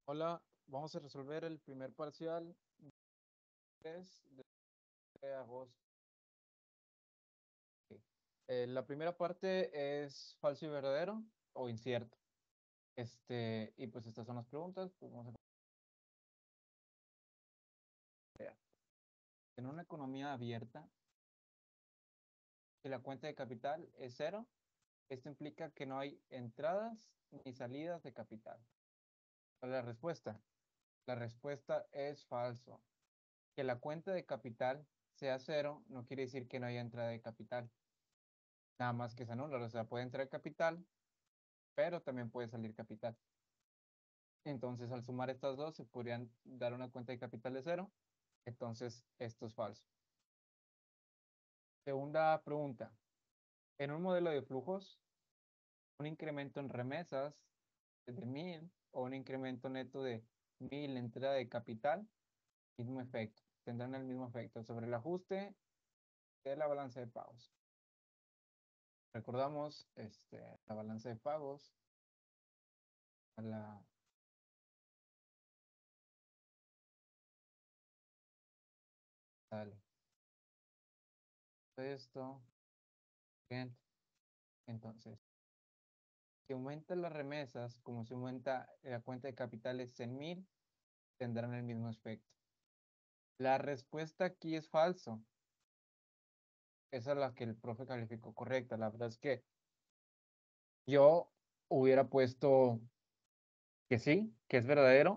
Hola, vamos a resolver el primer parcial 3 de agosto. Ok. La primera parte es falso y verdadero o incierto. Y pues estas son las preguntas. Pues vamos a ver. En una economía abierta, si la cuenta de capital es cero, esto implica que no hay entradas ni salidas de capital. ¿Cuál es la respuesta? La respuesta es falso. Que la cuenta de capital sea cero no quiere decir que no haya entrada de capital. Nada más que se anula, o sea, puede entrar capital, pero también puede salir capital. Entonces, al sumar estas dos, se podrían dar una cuenta de capital de cero. Entonces, esto es falso. Segunda pregunta. En un modelo de flujos, un incremento en remesas de 1000 o un incremento neto de 1000 en entrada de capital, mismo efecto. Tendrán el mismo efecto sobre el ajuste de la balanza de pagos. Recordamos la balanza de pagos. La, dale. Esto. Bien. Entonces, si aumenta las remesas, como si aumenta la cuenta de capitales en 1000, tendrán el mismo efecto. La respuesta aquí es falso. Esa es la que el profe calificó correcta. La verdad es que yo hubiera puesto que sí, que es verdadero,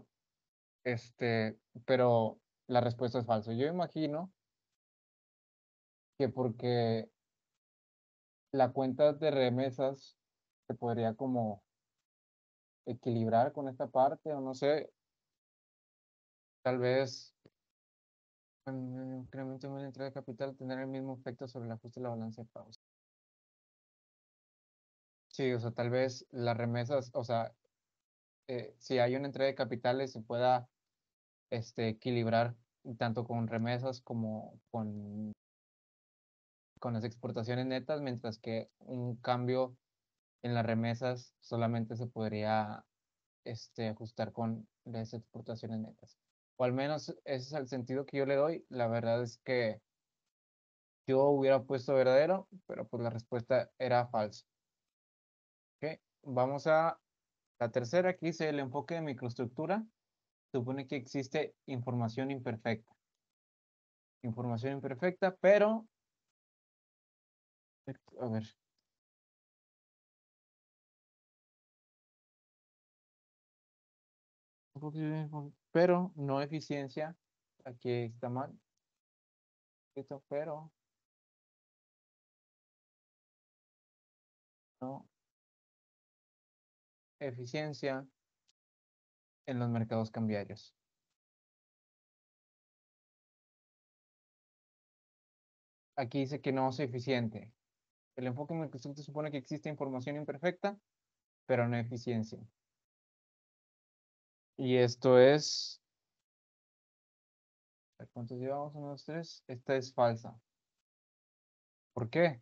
pero la respuesta es falso. Yo imagino que porque la cuenta de remesas se podría como equilibrar con esta parte, o no sé, tal vez un incremento en la entrada de capital tendrá el mismo efecto sobre el ajuste de la balanza de pagos. Sí, o sea, tal vez las remesas, o sea, si hay una entrada de capitales se pueda equilibrar tanto con remesas como con las exportaciones netas, mientras que un cambio en las remesas solamente se podría ajustar con las exportaciones netas. O al menos ese es el sentido que yo le doy. La verdad es que yo hubiera puesto verdadero, pero pues la respuesta era falsa. ¿Ok? Vamos a la tercera, que dice el enfoque de microestructura. Supone que existe información imperfecta. Información imperfecta, pero, a ver, pero no eficiencia. Aquí está mal. Esto, pero no eficiencia en los mercados cambiarios. Aquí dice que no es eficiente. El enfoque en microestructura supone que existe información imperfecta, pero no eficiencia. Y esto es, ¿cuántos llevamos? 1, 2, 3. Esta es falsa. ¿Por qué?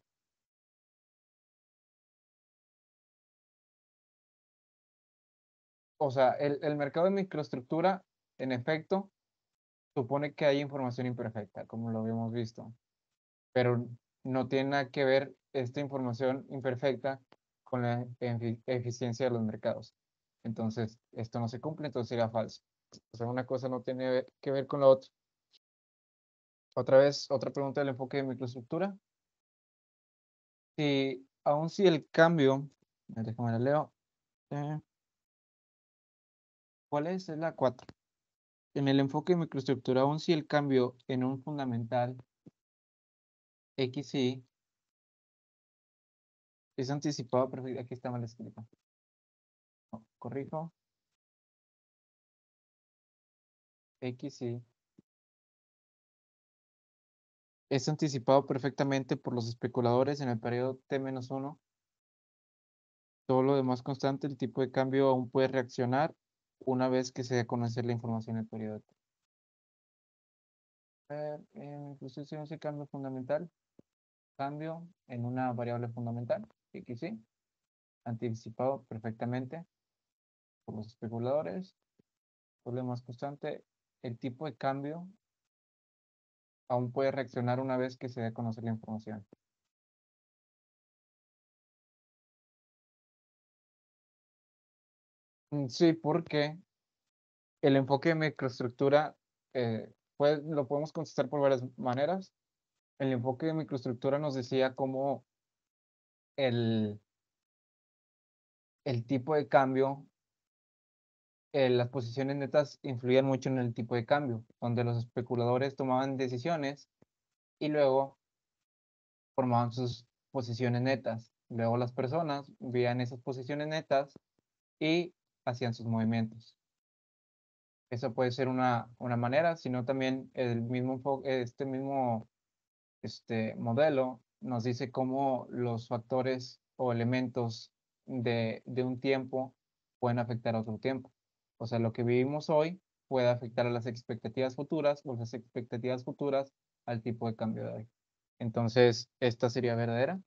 O sea, el mercado de microestructura, en efecto, supone que hay información imperfecta, como lo habíamos visto, pero no tiene nada que ver esta información imperfecta con la eficiencia de los mercados. Entonces, esto no se cumple, entonces sería falso. O sea, una cosa no tiene que ver con la otra. Otra vez, otra pregunta del enfoque de microestructura. Si, aun si el cambio, déjame la leo. eh, ¿Cuál es? Es la 4. En el enfoque de microestructura, aun si el cambio en un fundamental XY es anticipado, aquí está mal escrito. No, corrijo. XY es anticipado perfectamente por los especuladores en el periodo T-1. Todo lo demás constante, el tipo de cambio aún puede reaccionar una vez que se dé a conocer la información en el periodo T. Incluso si no se cambio fundamental, cambio en una variable fundamental, XY, anticipado perfectamente por los especuladores. doble más constante, el tipo de cambio aún puede reaccionar una vez que se dé a conocer la información. Sí, porque el enfoque de microestructura lo podemos contestar por varias maneras. El enfoque de microestructura nos decía cómo el, el tipo de cambio, las posiciones netas influían mucho en el tipo de cambio, donde los especuladores tomaban decisiones y luego formaban sus posiciones netas. Luego las personas veían esas posiciones netas y hacían sus movimientos. Eso puede ser una manera, sino también el mismo, este mismo modelo nos dice cómo los factores o elementos de un tiempo pueden afectar a otro tiempo. O sea, lo que vivimos hoy puede afectar a las expectativas futuras o las expectativas futuras al tipo de cambio de hoy. Entonces, esta sería verdadera.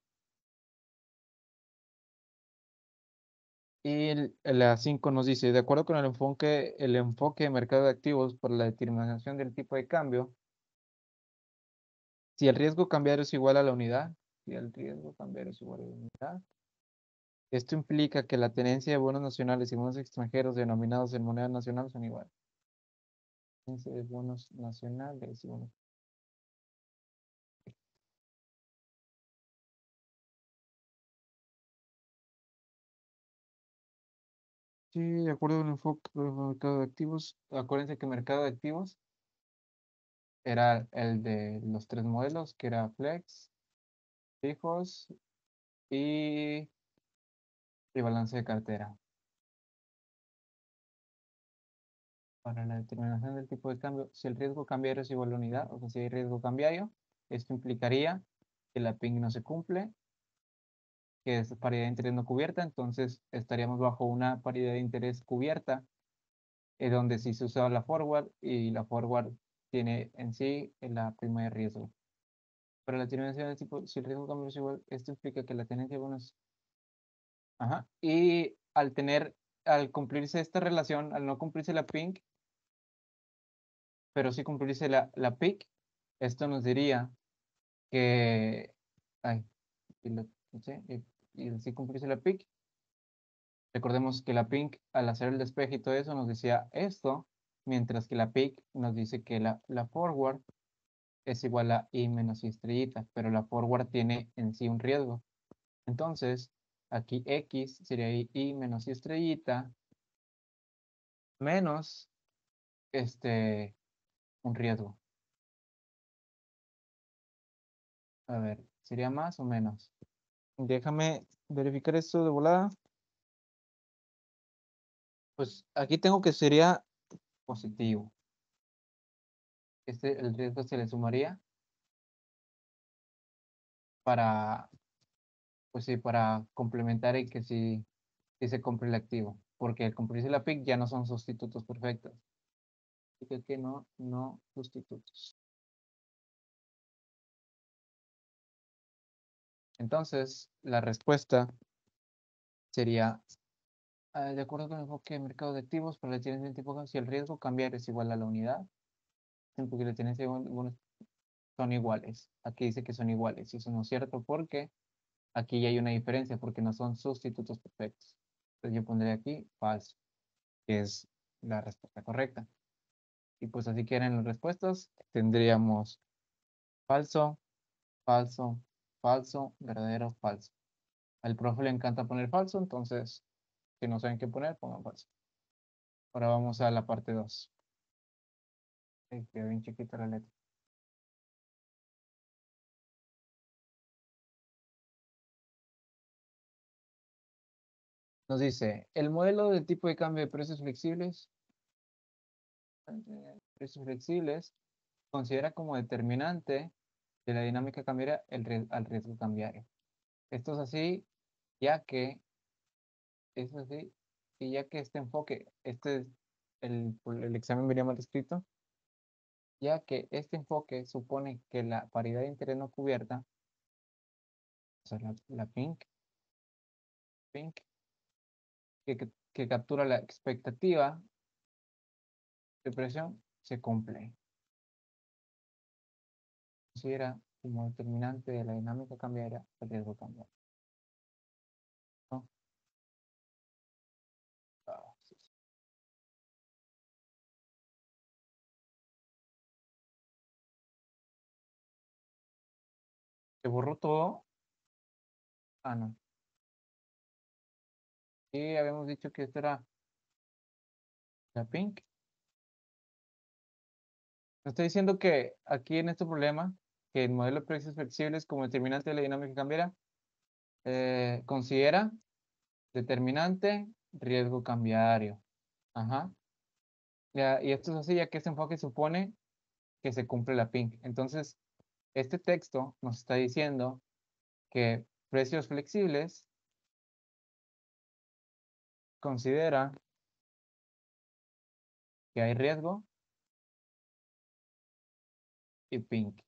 Y la 5 nos dice, de acuerdo con el enfoque de mercado de activos para la determinación del tipo de cambio, si el riesgo cambiario es igual a la unidad, si el riesgo cambiario es igual a la unidad, esto implica que la tenencia de bonos nacionales y bonos extranjeros denominados en moneda nacional son iguales. Tenencia de bonos nacionales y bonos. Sí, de acuerdo con el enfoque del mercado de activos, acuérdense que el mercado de activos era el de los tres modelos, que era flex, fijos y, y balance de cartera. Para la determinación del tipo de cambio, si el riesgo cambiario es igual a la unidad, o sea, si hay riesgo cambiario, esto implicaría que la PIN no se cumple, que es paridad de interés no cubierta, entonces estaríamos bajo una paridad de interés cubierta, donde sí se usa la forward y la forward tiene en sí la prima de riesgo. Para la determinación del tipo, si el riesgo cambia es igual, esto implica que la tenencia de bonos. Ajá. Y al cumplirse esta relación, al no cumplirse la PINC, pero sí cumplirse la PIC, esto nos diría que, ay, y sí, y si cumplirse la PIC, recordemos que la PINC al hacer el despeje y todo eso nos decía esto, mientras que la PIC nos dice que la forward es igual a I menos I estrellita, pero la forward tiene en sí un riesgo. Entonces, aquí X sería I menos I estrellita menos un riesgo. A ver, ¿sería más o menos? Déjame verificar esto de volada. Pues aquí tengo que sería positivo. El riesgo se le sumaría para, pues sí, para complementar y que sí se compre el activo. Porque al cumplirse la PIC ya no son sustitutos perfectos. Así que no sustitutos. Entonces, la respuesta sería, de acuerdo con el enfoque de mercado de activos, para la tenencia del tipo, si el riesgo cambiar es igual a la unidad, porque la tenencia de bonos son iguales. Aquí dice que son iguales. Y eso no es cierto porque aquí ya hay una diferencia, porque no son sustitutos perfectos. Entonces yo pondré aquí falso, que es la respuesta correcta. Y pues así quieren las respuestas. Tendríamos falso, falso, falso, verdadero, falso. Al profe le encanta poner falso, entonces si no saben qué poner, pongan falso. Ahora vamos a la parte 2. Quedó bien chiquita la letra. Nos dice, el modelo del tipo de cambio de precios flexibles considera como determinante de la dinámica cambiaria al riesgo cambiario. Esto es así, ya que, es así, y ya que este enfoque, el examen venía mal escrito, ya que este enfoque supone que la paridad de interés no cubierta, o sea, la PINC, que captura la expectativa de presión se cumple. Considera como determinante de la dinámica cambiaria el riesgo cambiario. ¿No? Sí, sí. ¿Se borró todo? Ah, no. Sí, habíamos dicho que esto era la pink. Me estoy diciendo que aquí en este problema, que el modelo de precios flexibles como determinante de la dinámica cambiaria, considera determinante riesgo cambiario. Ajá. Ya, y esto es así, ya que este enfoque supone que se cumple la pink. Entonces, este texto nos está diciendo que precios flexibles considera que hay riesgo y pink.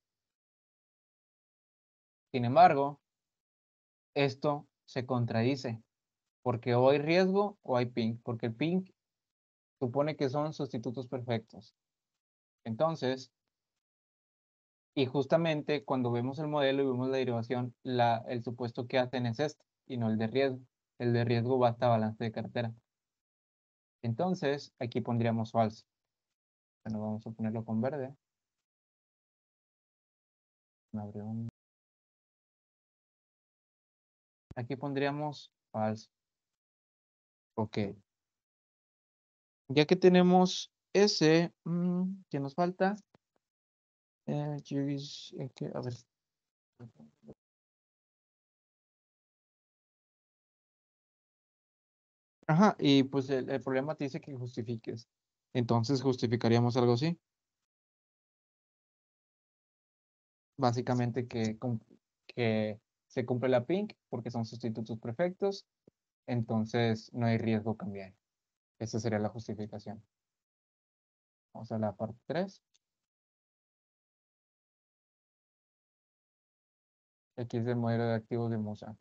Sin embargo, esto se contradice, porque o hay riesgo o hay pink, porque el pink supone que son sustitutos perfectos. Entonces, y justamente cuando vemos el modelo y vemos la derivación, el supuesto que hacen es este y no el de riesgo. El de riesgo va hasta balance de cartera. Entonces, aquí pondríamos falso. Bueno, vamos a ponerlo con verde. Me abrió Aquí pondríamos falso. Ok. Ya que tenemos ese, ¿qué nos falta? A ver. Ajá, y pues el problema te dice que justifiques. Entonces justificaríamos algo así. Básicamente que se cumple la pink porque son sustitutos perfectos, entonces no hay riesgo cambiario. Esa sería la justificación. Vamos a la parte 3. Aquí es el modelo de activos de Musa.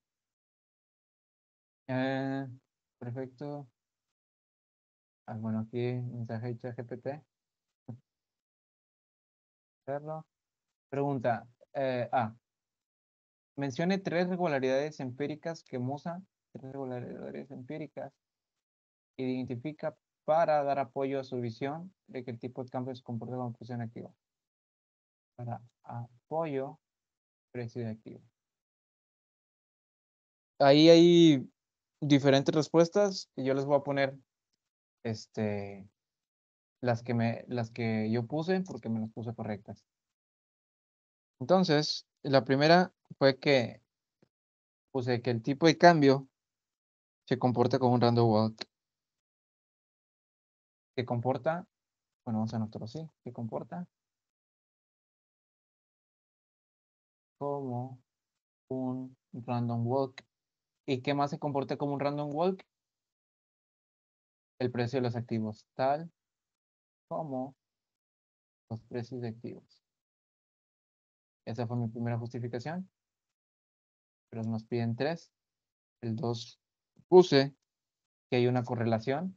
Eh, perfecto. Bueno, aquí mensaje de ChatGPT. Hacerlo. Pregunta. Mencione tres regularidades empíricas que Musa, tres regularidades empíricas, identifica para dar apoyo a su visión de que el tipo de cambio se comporta como presión activa. Para apoyo, precio de activo. Ahí hay diferentes respuestas y yo les voy a poner las que yo puse porque me las puse correctas. Entonces, la primera fue que puse que el tipo de cambio se comporta como un random walk. Que comporta, bueno, vamos a anotarlo así, que comporta como un random walk. ¿Y qué más se comporta como un random walk? El precio de los activos, tal como los precios de activos. Esa fue mi primera justificación, pero nos piden tres. El 2 puse que hay una correlación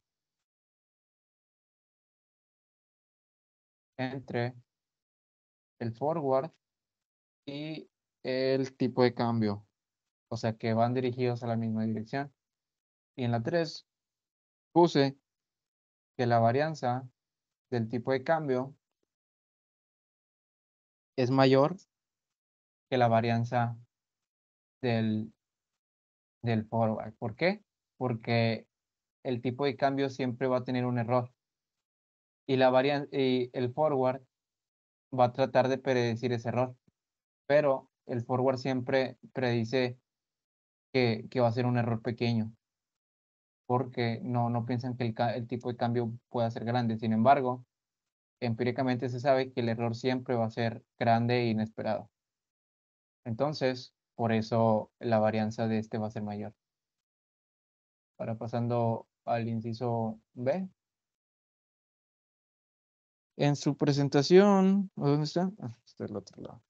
entre el forward y el tipo de cambio, o sea que van dirigidos a la misma dirección. Y en la 3 puse que la varianza del tipo de cambio es mayor que la varianza del, del forward. ¿Por qué? Porque el tipo de cambio siempre va a tener un error y y el forward va a tratar de predecir ese error, pero el forward siempre predice que va a ser un error pequeño porque no piensan que el tipo de cambio pueda ser grande. Sin embargo, empíricamente se sabe que el error siempre va a ser grande e inesperado. Entonces, por eso la varianza de este va a ser mayor. Ahora pasando al inciso B. En su presentación, ¿dónde está? Está del otro lado.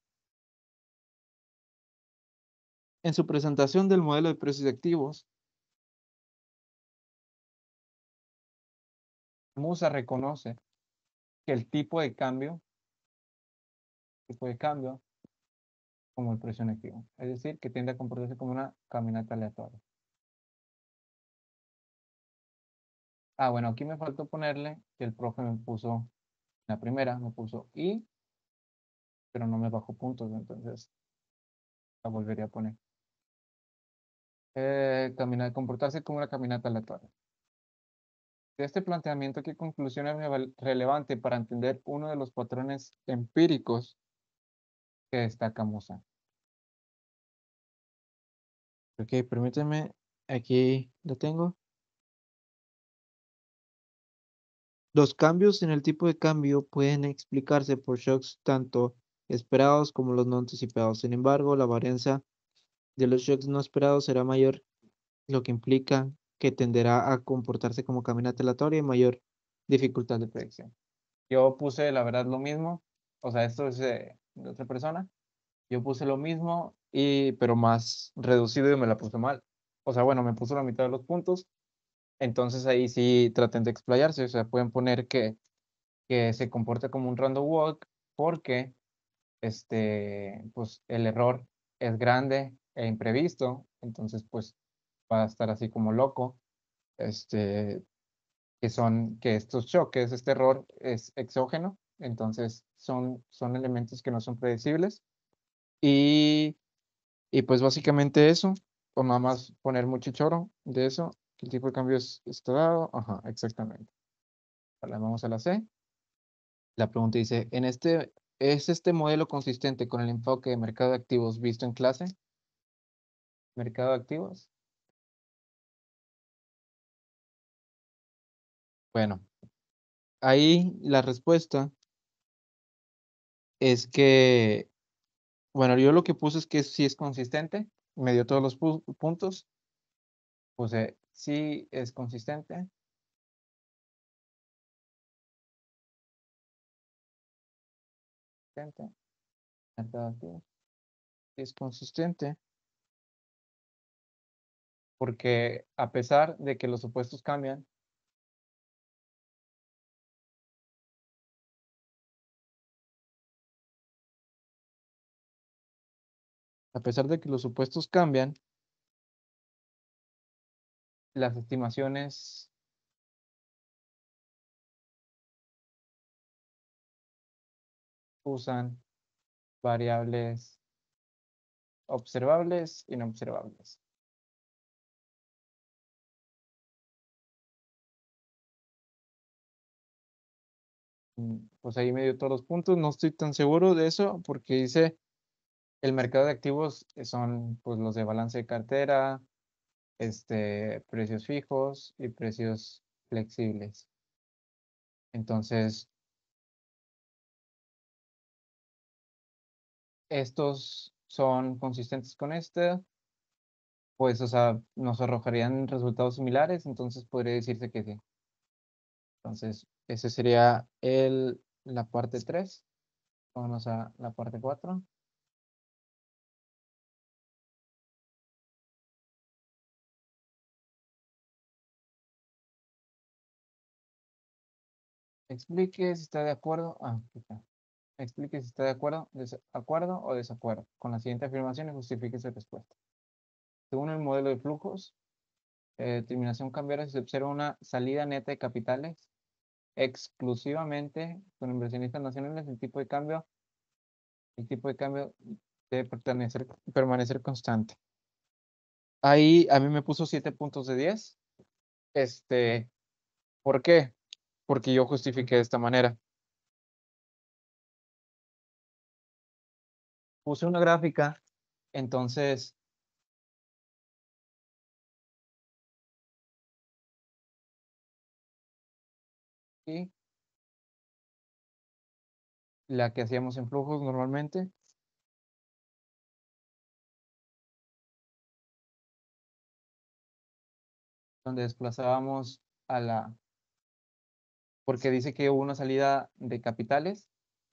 En su presentación del modelo de precios de activos, Musa reconoce que el tipo de cambio como el precio negativo. Es decir, que tiende a comportarse como una caminata aleatoria. Ah, bueno, aquí me faltó ponerle que el profe me puso, la primera me puso y, pero no me bajó puntos, entonces la volvería a poner. Comportarse como una caminata aleatoria. De este planteamiento, ¿qué conclusión es relevante para entender uno de los patrones empíricos que destaca Musa? Ok, permíteme, aquí lo tengo. Los cambios en el tipo de cambio pueden explicarse por shocks tanto esperados como los no anticipados. Sin embargo, la varianza de los shocks no esperados será mayor, lo que implica que tenderá a comportarse como caminata aleatoria y mayor dificultad de predicción. Yo puse, la verdad, lo mismo. O sea, esto es de otra persona. Yo puse lo mismo, pero más reducido y me la puse mal. O sea, bueno, me puso la mitad de los puntos. Entonces ahí sí traten de explayarse. O sea, pueden poner que se comporta como un random walk porque pues el error es grande e imprevisto. Entonces, pues va a estar así como loco. Este, que estos choques, este error es exógeno. Entonces, son elementos que no son predecibles. Y pues básicamente eso, o nada más poner mucho choro de eso, que el tipo de cambio está dado. Ajá, exactamente. Vale, vamos a la C. La pregunta dice, ¿es este modelo consistente con el enfoque de mercado de activos visto en clase? ¿Mercado de activos? Bueno, ahí la respuesta es que, bueno, yo lo que puse es que sí es consistente, me dio todos los puntos, puse sí es consistente, consistente, mercado de activos, sí es consistente. Porque a pesar de que los supuestos cambian, a pesar de que los supuestos cambian, las estimaciones usan variables observables y no observables. Pues ahí me dio todos los puntos, no estoy tan seguro de eso porque dice el mercado de activos son pues los de balance de cartera, precios fijos y precios flexibles. Entonces, estos son consistentes con este, pues, o sea, nos arrojarían resultados similares, entonces podría decirse que sí. Entonces, ese sería la parte 3. Vámonos a la parte 4. Explique si está de acuerdo. Aquí está. Explique si está de acuerdo, acuerdo o desacuerdo con la siguiente afirmación y justifique su respuesta. Según el modelo de flujos, determinación cambiaria, se observa una salida neta de capitales exclusivamente con inversionistas nacionales. El tipo de cambio debe permanecer constante. Ahí a mí me puso 7 puntos de 10. Este, ¿Por qué? Porque yo justifiqué de esta manera. Puse una gráfica, entonces, y la que hacíamos en flujos normalmente, donde desplazábamos porque dice que hubo una salida de capitales,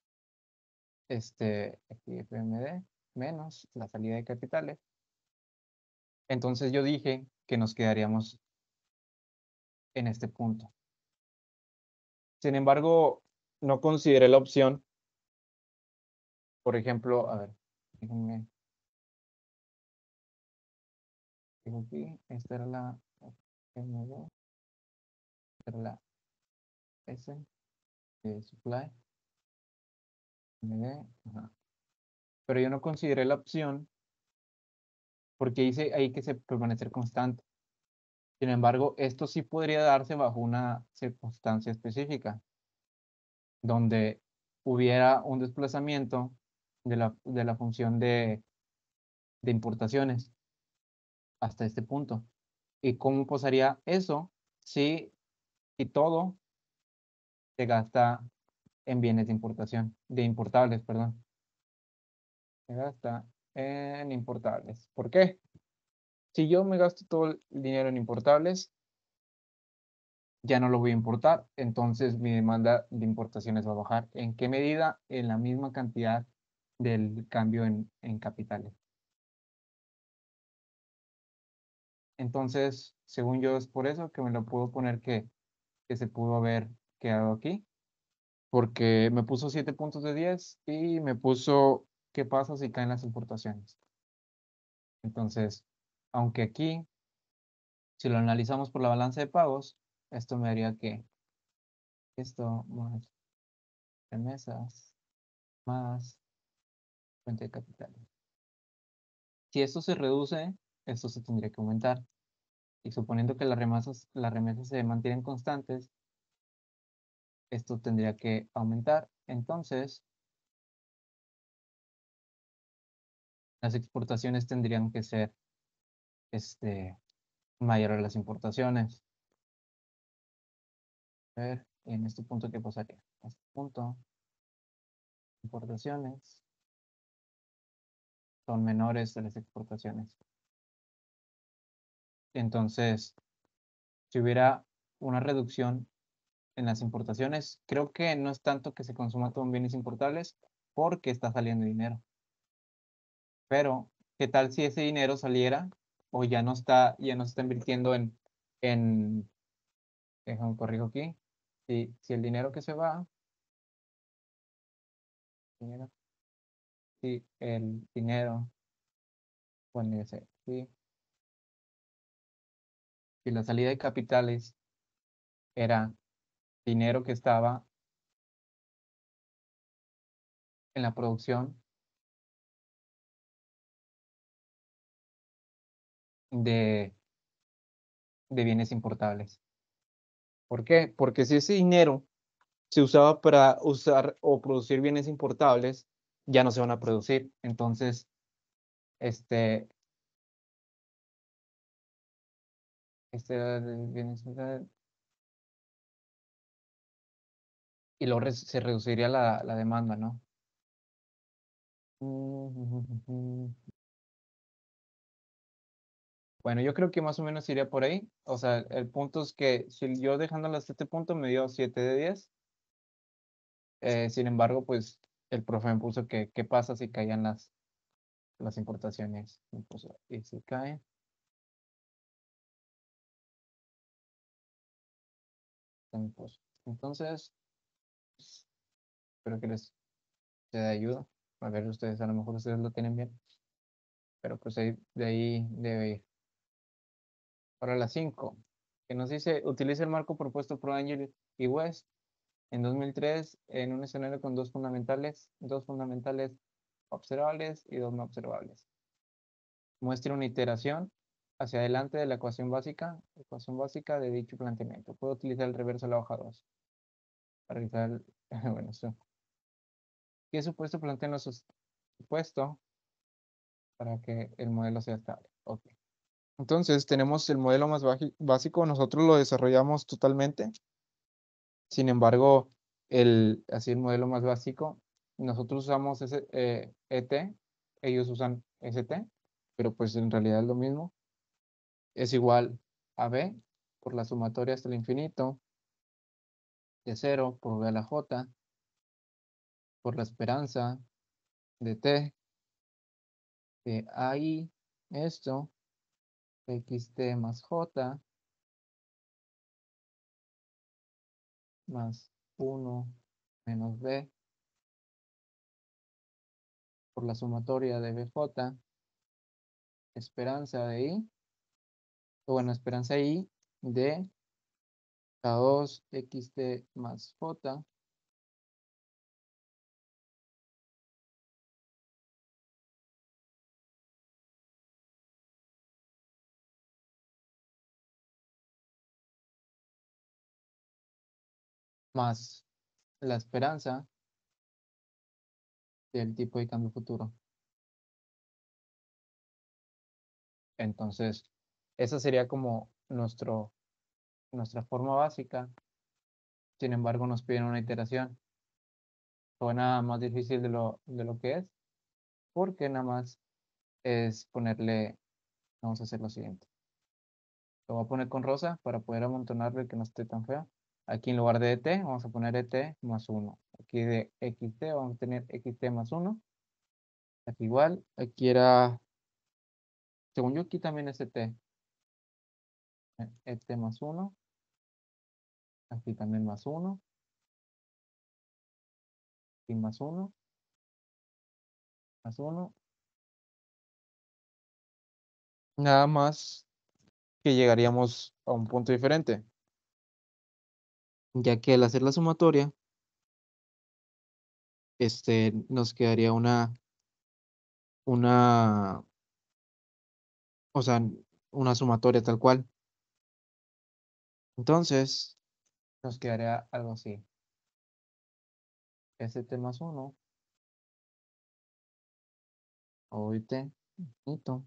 aquí FMD, menos la salida de capitales. Entonces yo dije que nos quedaríamos en este punto. Sin embargo, no consideré la opción, por ejemplo, a ver, déjenme, digo aquí, esta era la M2, esta era la S de supply, MD, ajá. Pero yo no consideré la opción porque dice ahí que se permanecer constante. Sin embargo, esto sí podría darse bajo una circunstancia específica, donde hubiera un desplazamiento de la función de importaciones hasta este punto. ¿Y cómo pasaría eso si todo se gasta en bienes de importación, de importables, perdón? Se gasta en importables. ¿Por qué? Si yo me gasto todo el dinero en importables, ya no lo voy a importar, entonces mi demanda de importaciones va a bajar. ¿En qué medida? En la misma cantidad del cambio en capitales. Entonces, según yo, es por eso que me lo puedo poner que se pudo haber quedado aquí, porque me puso 7 puntos de 10 y me puso qué pasa si caen las importaciones. Entonces, aunque aquí, si lo analizamos por la balanza de pagos, esto me haría que esto más remesas más fuente de capital. Si esto se reduce, esto se tendría que aumentar. Y suponiendo que las remesas se mantienen constantes, esto tendría que aumentar. Entonces, las exportaciones tendrían que ser mayores a las importaciones. A ver, en este punto, ¿qué pasaría? En este punto, importaciones son menores a las exportaciones. Entonces, si hubiera una reducción en las importaciones, creo que no es tanto que se consuma todo en bienes importables porque está saliendo dinero. Pero, ¿qué tal si ese dinero saliera o ya no se está invirtiendo en, déjame corrijo aquí, si el dinero que se va, dinero, si el dinero, bueno, ya sé, si la salida de capitales era dinero que estaba en la producción de, de bienes importables. ¿Por qué? Porque si ese dinero se usaba para usar o producir bienes importables, ya no se van a producir. Entonces, este, bienes importables, y luego se reduciría la demanda, ¿no? Bueno, yo creo que más o menos iría por ahí. O sea, el punto es que si yo dejándolo hasta este punto me dio 7 de 10. Sin embargo, pues el profe me puso que qué pasa si caían las importaciones. Me puso, y si caen, me puso. Entonces, espero que les sea de ayuda. A ver, ustedes, a lo mejor ustedes lo tienen bien, pero pues de ahí debe ir. Para las 5, que nos dice, utiliza el marco propuesto por Angel y West en 2003 en un escenario con dos fundamentales observables y dos no observables. Muestra una iteración hacia adelante de la ecuación básica de dicho planteamiento. Puedo utilizar el reverso de la hoja 2 para realizar bueno, eso. ¿Qué supuesto plantean los supuesto para que el modelo sea estable? Ok. Entonces tenemos el modelo más básico, nosotros lo desarrollamos totalmente. Sin embargo, así el modelo más básico, nosotros usamos ET, ellos usan ST, pero pues en realidad es lo mismo. Es igual a B por la sumatoria hasta el infinito de 0 por B a la J por la esperanza de T de AI esto XT más J más 1 menos B por la sumatoria de BJ, esperanza de I, o bueno, esperanza I de K2 XT más J más la esperanza del tipo de cambio futuro. Entonces, esa sería como nuestra forma básica. Sin embargo, nos piden una iteración. Suena más difícil de lo que es, porque nada más es ponerle, vamos a hacer lo siguiente. Lo voy a poner con rosa para poder amontonarlo y que no esté tan fea. Aquí en lugar de ET, vamos a poner ET más 1. Aquí de XT vamos a tener XT más 1. Aquí igual, aquí era, según yo aquí también es ET. ET más 1. Aquí también más 1. Aquí más 1. Más 1. Nada más que llegaríamos a un punto diferente, ya que al hacer la sumatoria, nos quedaría una, o sea, una sumatoria tal cual. Entonces, nos quedaría algo así. ST más 1, OIT, infinito,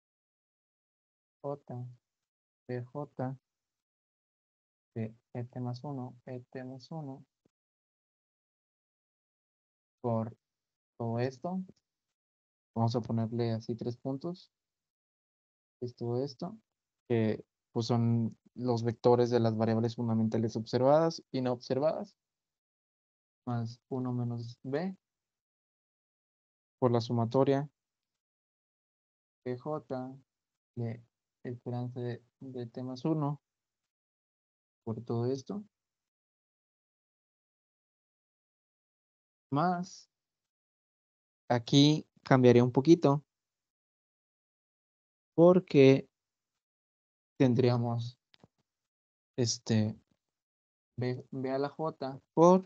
J, PJ, de ET más 1, ET más 1, por todo esto. Vamos a ponerle así 3 puntos. Esto, que pues son los vectores de las variables fundamentales observadas y no observadas, más 1 menos B por la sumatoria PJ de esperanza de T más 1 por todo esto, más aquí cambiaría un poquito porque tendríamos B a la J por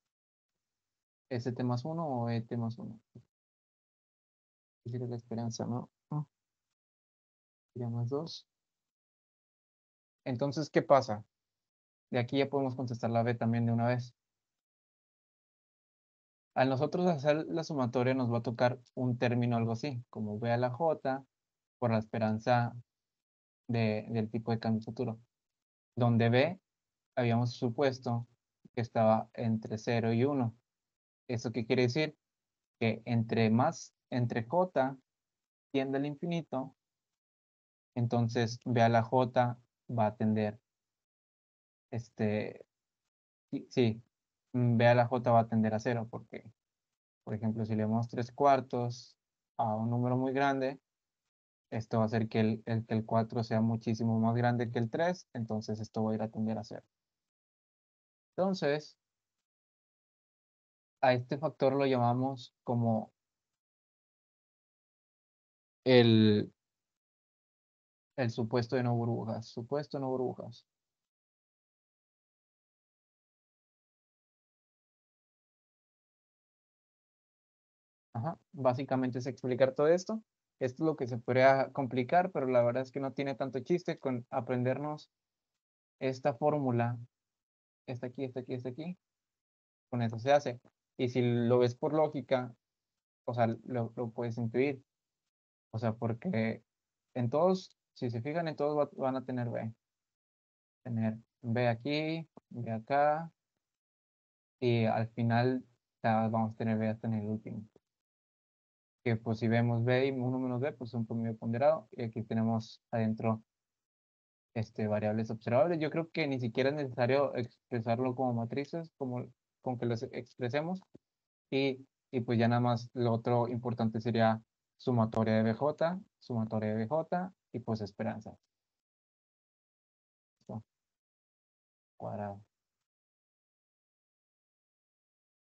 ST más 1 o ET más 1. Sería la esperanza, ¿no? Sería más 2. Entonces, ¿qué pasa? De aquí ya podemos contestar la B también de una vez. A nosotros hacer la sumatoria nos va a tocar un término algo así, como B a la J por la esperanza del tipo de cambio futuro, donde B habíamos supuesto que estaba entre 0 y 1. ¿Eso qué quiere decir? Que entre J tiende al infinito, entonces B a la J va a tender, sí, sí, B a la J va a tender a 0, porque, por ejemplo, si le damos 3 cuartos a un número muy grande, esto va a hacer que el 4 sea muchísimo más grande que el 3, entonces esto va a ir a tender a 0. Entonces, a este factor lo llamamos como el, el supuesto de no burbujas. Supuesto de no burbujas. Ajá. Básicamente es explicar todo esto. Esto es lo que se podría complicar, pero la verdad es que no tiene tanto chiste con aprendernos esta fórmula. Está aquí, está aquí, está aquí. Con eso se hace. Y si lo ves por lógica, o sea, lo puedes intuir. O sea, porque en todos, si se fijan, en todos van a tener B. Tener B aquí, B acá, y al final vamos a tener B hasta en el último. Que pues si vemos B y 1 menos B, pues un promedio ponderado. Y aquí tenemos adentro variables observables. Yo creo que ni siquiera es necesario expresarlo como matrices, como con que los expresemos. Y pues ya nada más lo otro importante sería sumatoria de BJ, sumatoria de BJ y pues esperanza. Esto, cuadrado.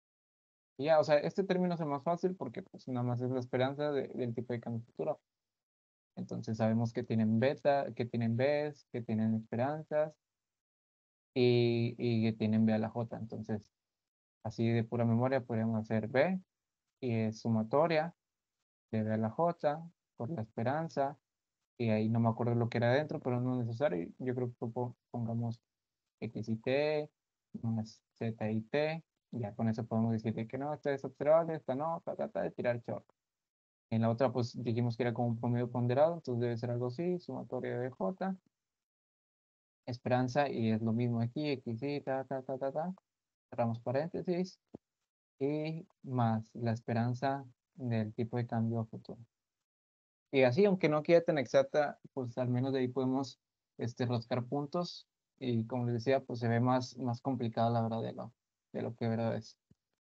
Y ya, o sea, este término es el más fácil porque pues nada más es la esperanza del tipo de cambio futuro. Entonces sabemos que tienen beta, que tienen Bs, que tienen esperanzas y que tienen B a la J. Entonces, así de pura memoria podríamos hacer B y es sumatoria de B a la J por la esperanza. Y ahí no me acuerdo lo que era adentro, pero no es necesario. Yo creo que pongamos X y T más Z y T. Ya con eso podemos decir que no, esta es observable, esta no, trata de tirar short. En la otra, pues dijimos que era como un promedio ponderado, entonces debe ser algo así, sumatoria de J, esperanza, y es lo mismo aquí, X, Y, cerramos paréntesis, y más la esperanza del tipo de cambio futuro. Y así, aunque no quede tan exacta, pues al menos de ahí podemos roscar puntos, y como les decía, pues se ve más complicado la verdad de lo que de verdad es.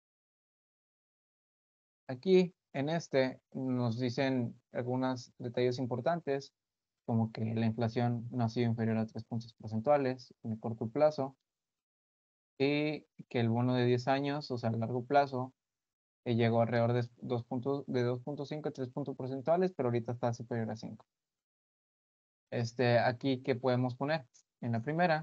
Aquí en nos dicen algunos detalles importantes, como que la inflación no ha sido inferior a 3 puntos porcentuales en el corto plazo y que el bono de 10 años, o sea, a largo plazo, llegó alrededor de 2.5 a 3 puntos porcentuales, pero ahorita está superior a 5. Aquí, ¿qué podemos poner? En la primera,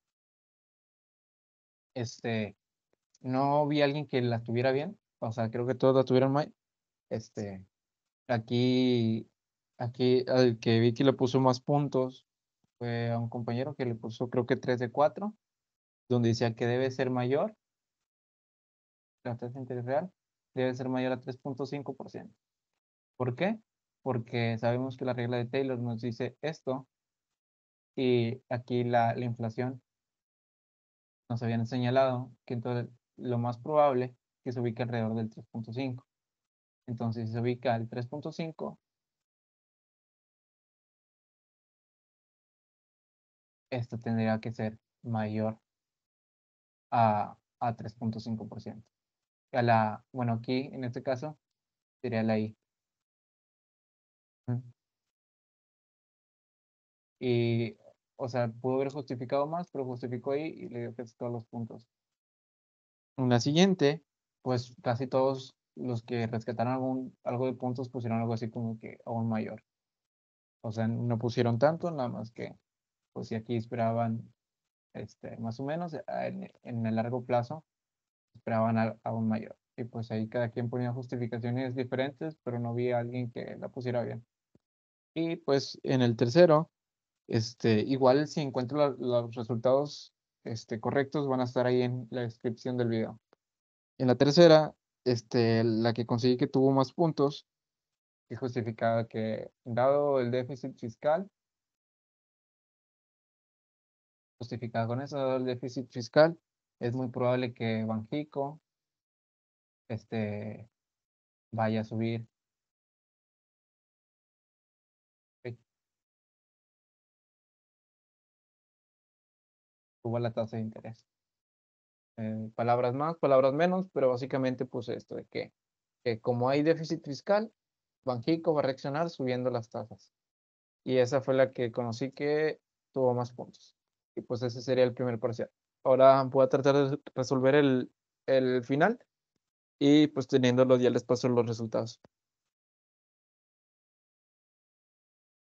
este, no vi a alguien que la tuviera bien, o sea, creo que todos la tuvieron mal. Este, Aquí, aquí al que vi que le puso más puntos fue a un compañero que le puso creo que 3 de 4, donde decía que debe ser mayor, la tasa de interés real debe ser mayor a 3.5%. ¿Por qué? Porque sabemos que la regla de Taylor nos dice esto y aquí la inflación nos habían señalado que entonces lo más probable es que se ubique alrededor del 3.5. Entonces, si se ubica al 3.5, esto tendría que ser mayor a 3.5%. Bueno, aquí en este caso sería la I. Mm. Y, o sea, pudo haber justificado más, pero justificó ahí y le dio casi todos los puntos. En la siguiente, pues casi todos los que rescataron algo de puntos pusieron algo así como que aún mayor. O sea, no pusieron tanto, nada más que, pues si aquí esperaban, más o menos, en el largo plazo, esperaban aún mayor. Y pues ahí cada quien ponía justificaciones diferentes, pero no vi a alguien que la pusiera bien. Y pues en el tercero, igual si encuentro los resultados, correctos, van a estar ahí en la descripción del video. En la tercera, la que conseguí que tuvo más puntos, y justificaba que dado el déficit fiscal, justificada con eso, dado el déficit fiscal, es muy probable que Banxico, este, vaya a subir, eh, suba la tasa de interés. Palabras más, palabras menos, pero básicamente pues esto de que como hay déficit fiscal, Banxico va a reaccionar subiendo las tasas. Y esa fue la que conocí que tuvo más puntos. Y pues ese sería el primer parcial. Ahora voy a tratar de resolver el final y pues teniéndolo ya les paso los resultados.